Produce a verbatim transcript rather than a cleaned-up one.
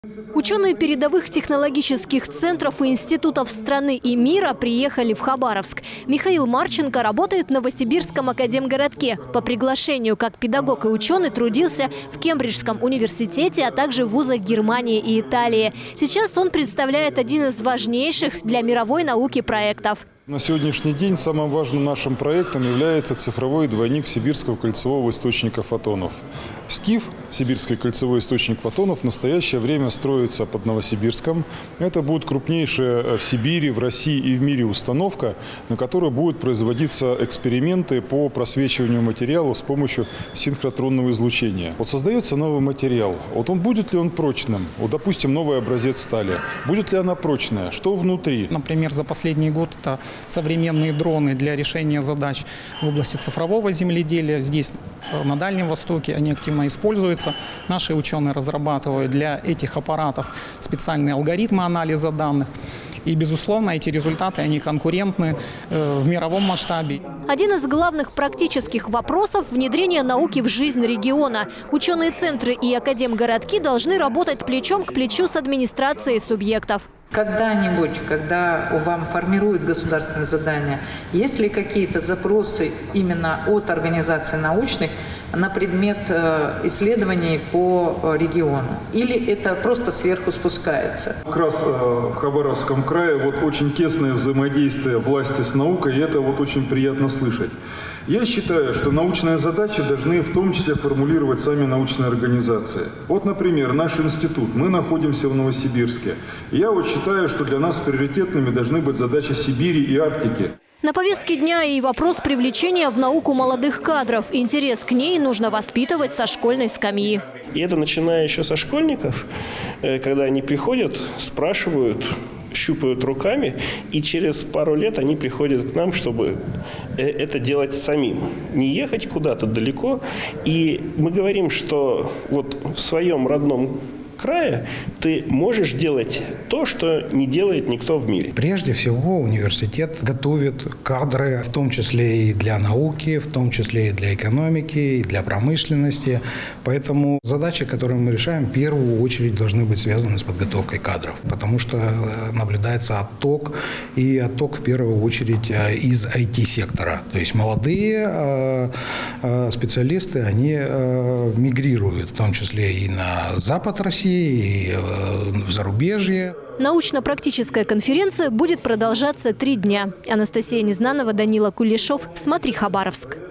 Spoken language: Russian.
Ученые передовых технологических центров и институтов страны и мира приехали в Хабаровск. Михаил Марченко работает в Новосибирском академгородке. По приглашению как педагог и ученый трудился в Кембриджском университете, а также в вузах Германии и Италии. Сейчас он представляет один из важнейших для мировой науки проектов. На сегодняшний день самым важным нашим проектом является цифровой двойник сибирского кольцевого источника фотонов. СКИФ, сибирский кольцевой источник фотонов, в настоящее время строится под Новосибирском. Это будет крупнейшая в Сибири, в России и в мире установка, на которой будут производиться эксперименты по просвечиванию материала с помощью синхротронного излучения. Вот создается новый материал. Вот он будет ли он прочным? Вот, допустим, новый образец стали. Будет ли она прочная? Что внутри? Например, за последний год это современные дроны для решения задач в области цифрового земледелия. Здесь, на Дальнем Востоке, они активно используются. Наши ученые разрабатывают для этих аппаратов специальные алгоритмы анализа данных. И, безусловно, эти результаты, они конкурентны в мировом масштабе. Один из главных практических вопросов – внедрение науки в жизнь региона. Ученые центры и академгородки должны работать плечом к плечу с администрацией субъектов. Когда-нибудь, когда вам формируют государственные задания, есть ли какие-то запросы именно от организаций научных на предмет исследований по региону? Или это просто сверху спускается? Как раз в Хабаровском крае вот очень тесное взаимодействие власти с наукой, и это вот очень приятно слышать. Я считаю, что научные задачи должны в том числе формулировать сами научные организации. Вот, например, наш институт, мы находимся в Новосибирске. Я вот считаю, что для нас приоритетными должны быть задачи Сибири и Арктики. На повестке дня и вопрос привлечения в науку молодых кадров. Интерес к ней нужно воспитывать со школьной скамьи. И это начиная еще со школьников, когда они приходят, спрашивают, щупают руками, и через пару лет они приходят к нам, чтобы это делать самим. Не ехать куда-то далеко. И мы говорим, что вот в своем родном крае ты можешь делать то, что не делает никто в мире. Прежде всего, университет готовит кадры, в том числе и для науки, в том числе и для экономики, и для промышленности. Поэтому задачи, которые мы решаем, в первую очередь должны быть связаны с подготовкой кадров, потому что наблюдается отток, и отток в первую очередь из ай ти-сектора. То есть молодые специалисты, они мигрируют, в том числе и на запад России, и в зарубежье. Научно-практическая конференция будет продолжаться три дня. Анастасия Незнанова, Данила Кулешов. Смотри, Хабаровск.